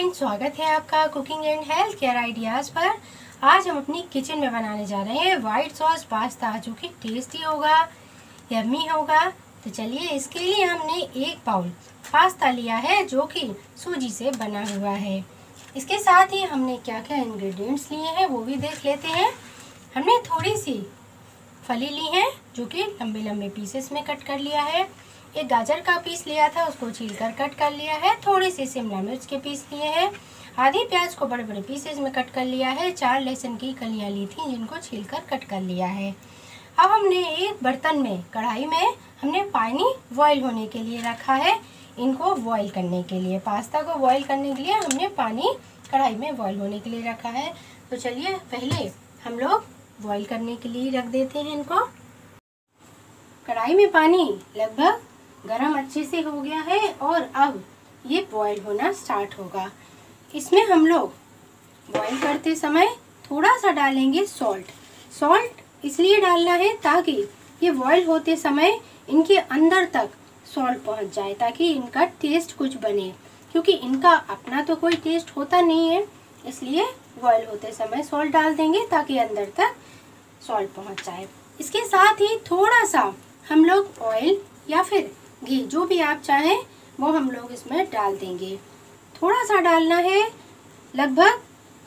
Friends, स्वागत है आपका cooking and health care ideas पर। आज हम अपनी किचन में बनाने जा रहे हैं वाइट सॉस पास्ता, जो कि टेस्टी होगा, यम्मी होगा। तो चलिए, इसके लिए हमने एक बाउल पास्ता लिया है जो कि सूजी से बना हुआ है। इसके साथ ही हमने क्या क्या इंग्रेडिएंट्स लिए हैं वो भी देख लेते हैं। हमने थोड़ी सी फली ली है जो कि लंबे लंबे पीसेस में कट कर लिया है। एक गाजर का पीस लिया था, उसको छीलकर कट कर लिया है। थोड़ी सी शिमला मिर्च के पीस लिए हैं। आधी प्याज को बड़े बड़े पीसेस में कट कर लिया है। 4 लहसुन की कलियां ली थी जिनको छीलकर कट कर लिया है। अब हमने एक बर्तन में, कढ़ाई में हमने पानी बॉईल होने के लिए रखा है। इनको बॉईल करने के लिए, पास्ता को बॉईल करने के लिए हमने पानी कढ़ाई में बॉईल होने के लिए रखा है। तो चलिए, पहले हम लोग बॉईल करने के लिए रख देते हैं इनको। कढ़ाई में पानी लगभग गरम अच्छे से हो गया है और अब ये बॉईल होना स्टार्ट होगा। इसमें हम लोग बॉईल करते समय थोड़ा सा डालेंगे सॉल्ट इसलिए डालना है ताकि ये बॉईल होते समय इनके अंदर तक सॉल्ट पहुंच जाए, ताकि इनका टेस्ट कुछ बने, क्योंकि इनका अपना तो कोई टेस्ट होता नहीं है। इसलिए बॉईल होते समय सॉल्ट डाल देंगे ताकि अंदर तक सॉल्ट पहुंच जाए। इसके साथ ही थोड़ा सा हम लोग ऑयल या फिर घी, जो भी आप चाहें वो हम लोग इसमें डाल देंगे। थोड़ा सा डालना है, लगभग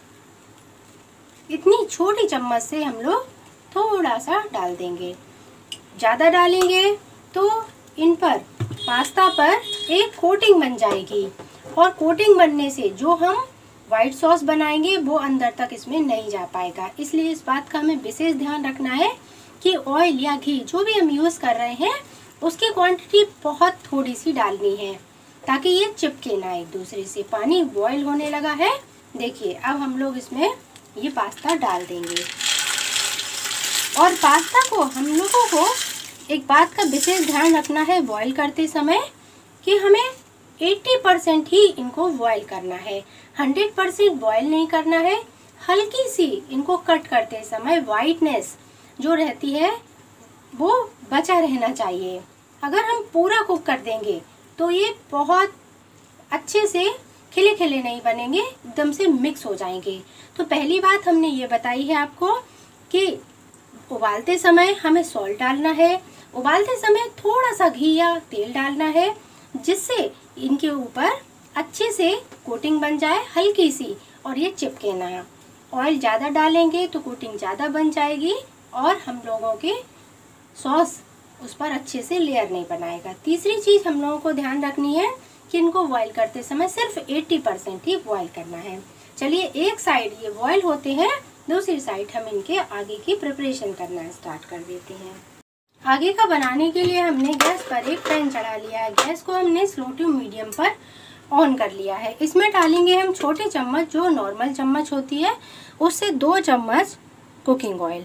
इतनी छोटी चम्मच से हम लोग थोड़ा सा डाल देंगे। ज़्यादा डालेंगे तो इन पर, पास्ता पर एक कोटिंग बन जाएगी, और कोटिंग बनने से जो हम वाइट सॉस बनाएंगे वो अंदर तक इसमें नहीं जा पाएगा। इसलिए इस बात का हमें विशेष ध्यान रखना है कि ऑयल या घी जो भी हम यूज़ कर रहे हैं उसकी क्वांटिटी बहुत थोड़ी सी डालनी है, ताकि ये चिपके ना एक दूसरे से। पानी बॉईल होने लगा है, देखिए। अब हम लोग इसमें ये पास्ता डाल देंगे। और पास्ता को हम लोगों को एक बात का विशेष ध्यान रखना है बॉईल करते समय, कि हमें 80% ही इनको बॉईल करना है, 100% बॉईल नहीं करना है। हल्की सी इनको कट करते समय वाइटनेस जो रहती है वो बचा रहना चाहिए। अगर हम पूरा कुक कर देंगे तो ये बहुत अच्छे से खिले खिले नहीं बनेंगे, एकदम से मिक्स हो जाएंगे। तो पहली बात हमने ये बताई है आपको कि उबालते समय हमें सॉल्ट डालना है, उबालते समय थोड़ा सा घी या तेल डालना है, जिससे इनके ऊपर अच्छे से कोटिंग बन जाए हल्की सी, और ये चिपके ना। ऑयल ज़्यादा डालेंगे तो कोटिंग ज़्यादा बन जाएगी और हम लोगों के सॉस उस पर अच्छे से लेयर नहीं बनाएगा। तीसरी चीज़ हम लोगों को ध्यान रखनी है कि इनको बॉईल करते समय सिर्फ 80% ही बॉईल करना है। चलिए, एक साइड ये बॉईल होते हैं, दूसरी साइड हम इनके आगे की प्रिपरेशन करना स्टार्ट कर देते हैं। आगे का बनाने के लिए हमने गैस पर एक पैन चढ़ा लिया है। गैस को हमने स्लो टू मीडियम पर ऑन कर लिया है। इसमें डालेंगे हम छोटे चम्मच, जो नॉर्मल चम्मच होती है उससे 2 चम्मच कुकिंग ऑयल।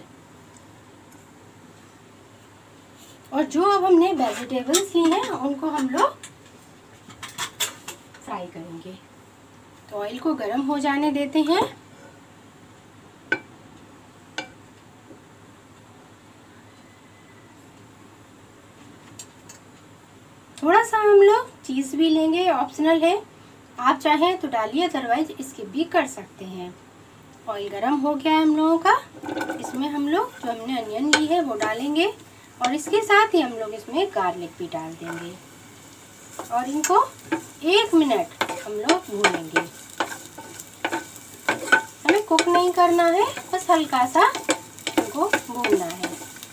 और जो अब हमने वेजिटेबल्स ली हैं उनको हम लोग फ्राई करेंगे। तो ऑयल को गर्म हो जाने देते हैं। थोड़ा सा हम लोग चीज़ भी लेंगे, ऑप्शनल है, आप चाहें तो डालिए, अदरवाइज स्किप भी कर सकते हैं। ऑयल गर्म हो गया है हम लोगों का। इसमें हम लोग जो हमने अनियन ली है वो डालेंगे, और इसके साथ ही हम लोग इसमें गार्लिक भी डाल देंगे, और इनको 1 मिनट हम लोग भूनेंगे। हमें कुक नहीं करना है, बस हल्का सा इनको भूनना है।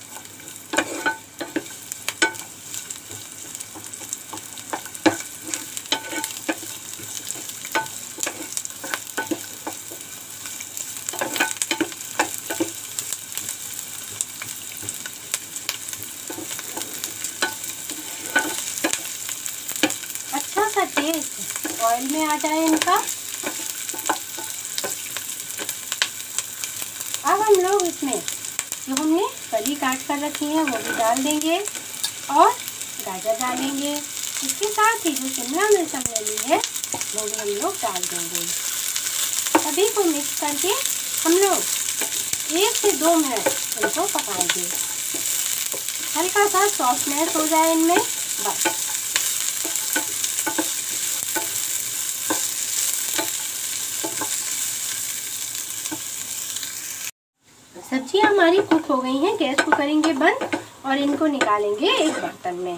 टेस्ट ऑयल में आ जाए इनका। अब हम लोग इसमें जो हमने फली काट कर रखी है वो भी डाल देंगे, और गाजर डालेंगे। इसके साथ ही जो शिमला मिर्च हमने ली है वो भी हम लोग डाल देंगे। सभी को मिक्स करके हम लोग 1 से 2 मिनट इनको पकाएंगे। हल्का सा सॉफ्टनेस हो जाए इनमें, बस। सब्जियां हमारी कुक हो गई हैं। गैस को करेंगे बंद और इनको निकालेंगे एक बर्तन में।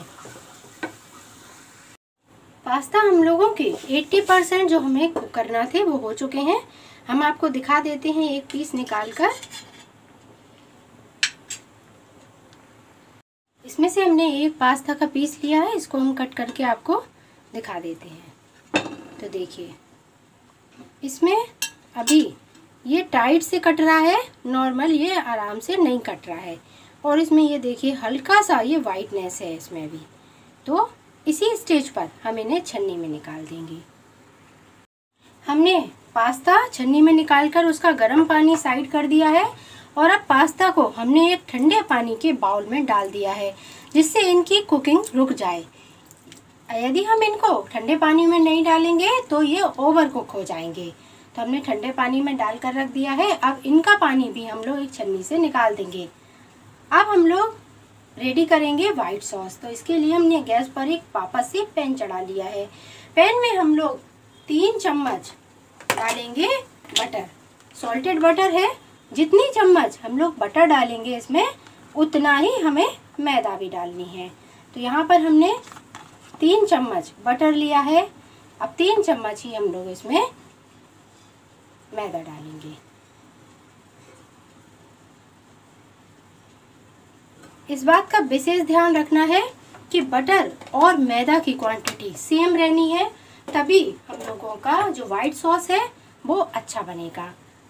पास्ता हम लोगों के 80% जो हमें कुक करना थे वो हो चुके हैं। हम आपको दिखा देते हैं एक पीस निकाल कर। इसमें से हमने एक पास्ता का पीस लिया है, इसको हम कट करके आपको दिखा देते हैं। तो देखिए इसमें अभी ये टाइट से कट रहा है, नॉर्मल ये आराम से नहीं कट रहा है। और इसमें ये देखिए हल्का सा ये वाइटनेस है इसमें भी। तो इसी स्टेज पर हम इन्हें छन्नी में निकाल देंगे। हमने पास्ता छन्नी में निकालकर उसका गर्म पानी साइड कर दिया है और अब पास्ता को हमने एक ठंडे पानी के बाउल में डाल दिया है, जिससे इनकी कुकिंग रुक जाए। यदि हम इनको ठंडे पानी में नहीं डालेंगे तो ये ओवर कुक हो जाएंगे। तो हमने ठंडे पानी में डालकर रख दिया है। अब इनका पानी भी हम लोग एक छन्नी से निकाल देंगे। अब हम लोग रेडी करेंगे वाइट सॉस। तो इसके लिए हमने गैस पर एक वापस से पैन चढ़ा लिया है। पैन में हम लोग 3 चम्मच डालेंगे बटर। सॉल्टेड बटर है। जितनी चम्मच हम लोग बटर डालेंगे इसमें उतना ही हमें मैदा भी डालनी है। तो यहाँ पर हमने 3 चम्मच बटर लिया है। अब 3 चम्मच ही हम लोग इसमें मैदा डालेंगे। इस बात का विशेष ध्यान रखना है कि बटर और मैदा की क्वांटिटी सेम रहनी है, तभी हम लोगों का जो वाइट सॉस है वो अच्छा बनेगा।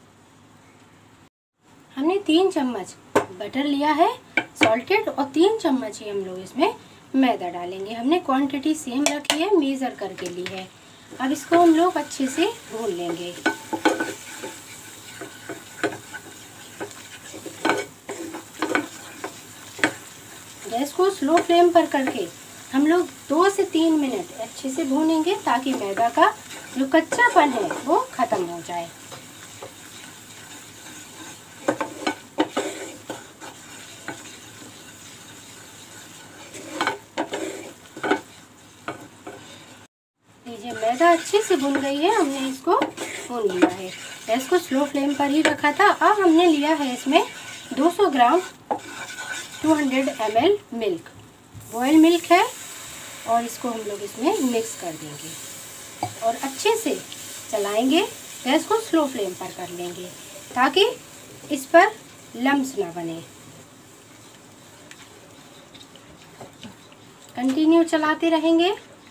हमने 3 चम्मच बटर लिया है सॉल्टेड और 3 चम्मच ही हम लोग इसमें मैदा डालेंगे। हमने क्वांटिटी सेम रखी है, मेज़र करके ली है। अब इसको हम लोग अच्छे से भून लेंगे। गैस को स्लो फ्लेम पर करके हम लोग 2 से 3 मिनट अच्छे से भूनेंगे, ताकि मैदा का जो कच्चापन है वो खत्म हो जाए। लीजिए मैदा अच्छे से भुन गई है, हमने इसको भून लिया है। गैस को स्लो फ्लेम पर ही रखा था। अब हमने लिया है इसमें 200 gram 200 ml milk, boil milk है, और इसको हम लोग इसमें मिक्स कर देंगे और अच्छे से चलाएंगे। गैस को स्लो फ्लेम पर कर लेंगे ताकि इस पर लम्स ना बने। कंटिन्यू चलाते रहेंगे।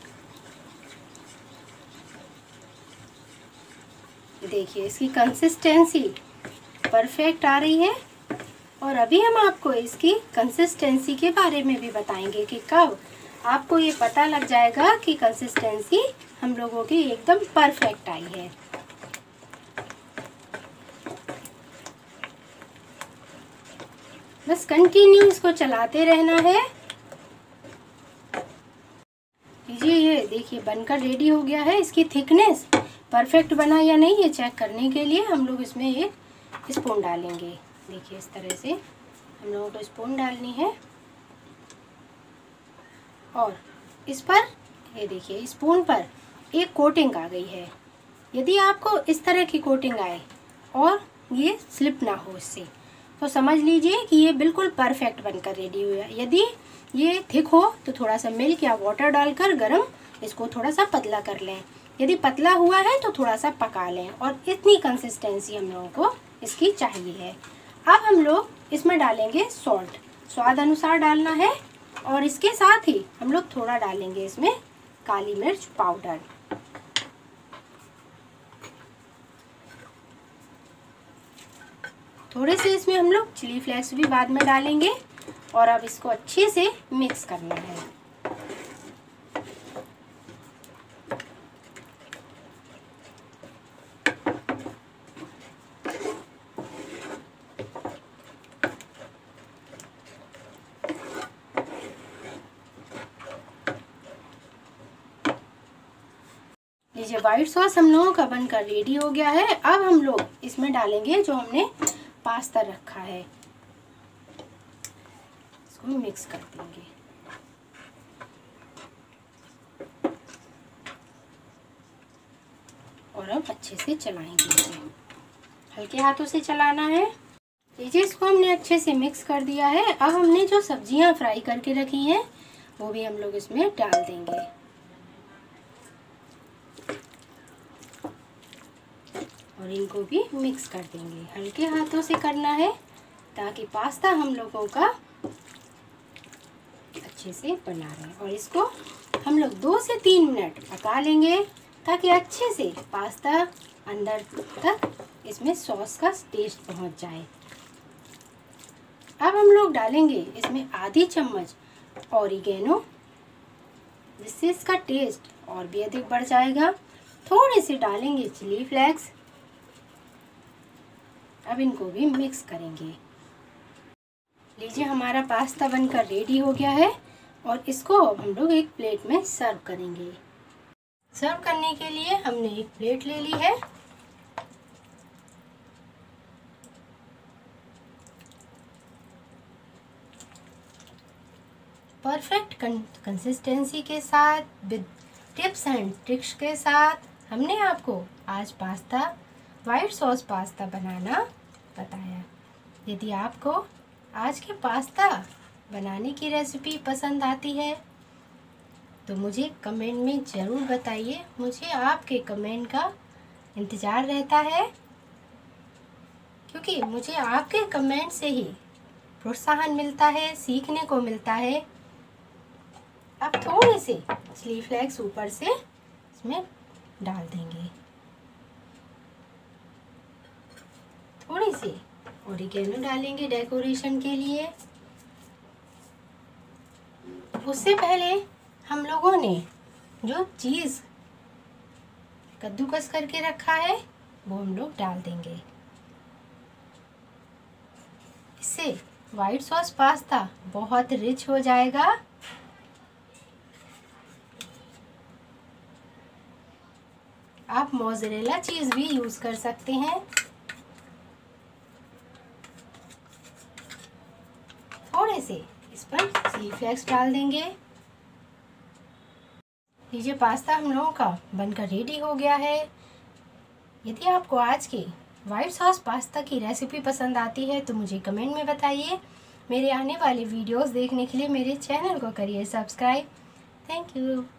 देखिए इसकी कंसिस्टेंसी परफेक्ट आ रही है। और अभी हम आपको इसकी कंसिस्टेंसी के बारे में भी बताएंगे कि कब आपको ये पता लग जाएगा कि कंसिस्टेंसी हम लोगों की एकदम परफेक्ट आई है। बस कंटिन्यू इसको चलाते रहना है। ये देखिए बनकर रेडी हो गया है। इसकी थिकनेस परफेक्ट बना या नहीं ये चेक करने के लिए हम लोग इसमें एक स्पून डालेंगे। देखिए इस तरह से हम लोगों को स्पून डालनी है और इस पर ये देखिए स्पून पर एक कोटिंग आ गई है। यदि आपको इस तरह की कोटिंग आए और ये स्लिप ना हो इससे, तो समझ लीजिए कि ये बिल्कुल परफेक्ट बनकर रेडी हुआ है। यदि ये थिक हो तो थोड़ा सा मिल्क या वाटर डालकर गरम इसको थोड़ा सा पतला कर लें। यदि पतला हुआ है तो थोड़ा सा पका लें। और इतनी कंसिस्टेंसी हम लोगों को इसकी चाहिए है। अब हम लोग इसमें डालेंगे सॉल्ट, स्वाद अनुसार डालना है। और इसके साथ ही हम लोग थोड़ा डालेंगे इसमें काली मिर्च पाउडर। थोड़े से इसमें हम लोग चिली फ्लेक्स भी बाद में डालेंगे। और अब इसको अच्छे से मिक्स करना है। लीजिए व्हाइट सॉस हम लोगों का बनकर रेडी हो गया है। अब हम लोग इसमें डालेंगे जो हमने पास्ता रखा है, इसको मिक्स कर देंगे। और अब अच्छे से चलाएंगे इसे, हल्के हाथों से चलाना है। लीजिए, इसको हमने अच्छे से मिक्स कर दिया है। अब हमने जो सब्जियां फ्राई करके रखी हैं वो भी हम लोग इसमें डाल देंगे और इनको भी मिक्स कर देंगे। हल्के हाथों से करना है ताकि पास्ता हम लोगों का अच्छे से बना रहे। और इसको हम लोग 2 से 3 मिनट पका लेंगे ताकि अच्छे से पास्ता अंदर तक इसमें सॉस का टेस्ट पहुंच जाए। अब हम लोग डालेंगे इसमें आधी चम्मच ऑरिगेनो, जिससे इसका टेस्ट और भी अधिक बढ़ जाएगा। थोड़े से डालेंगे चिली फ्लेक्स। अब इनको भी मिक्स करेंगे। लीजिए, हमारा पास्ता बनकर रेडी हो गया है और इसको अब हम लोग एक प्लेट में सर्व करेंगे। सर्व करने के लिए हमने एक प्लेट ले ली है। परफेक्ट कंसिस्टेंसी के साथ, विद टिप्स एंड ट्रिक्स के साथ हमने आपको आज वाइट सॉस पास्ता बनाना बताया। यदि आपको आज के पास्ता बनाने की रेसिपी पसंद आती है तो मुझे कमेंट में ज़रूर बताइए। मुझे आपके कमेंट का इंतज़ार रहता है, क्योंकि मुझे आपके कमेंट से ही प्रोत्साहन मिलता है, सीखने को मिलता है। अब थोड़े से चिली फ्लेक्स ऊपर से इसमें डाल देंगे, थोड़ी सी ऑरिगेनो डालेंगे डेकोरेशन के लिए। उससे पहले हम लोगों ने जो चीज़ कद्दूकस करके रखा है वो हम लोग डाल देंगे। इससे वाइट सॉस पास्ता बहुत रिच हो जाएगा। आप मोज़रेला चीज़ भी यूज़ कर सकते हैं। थोड़े से इस पर चिली फ्लेक्स डाल देंगे। लीजिए, पास्ता हम लोगों का बनकर रेडी हो गया है। यदि आपको आज की वाइट सॉस पास्ता की रेसिपी पसंद आती है तो मुझे कमेंट में बताइए। मेरे आने वाले वीडियोस देखने के लिए मेरे चैनल को करिए सब्सक्राइब। Thank you.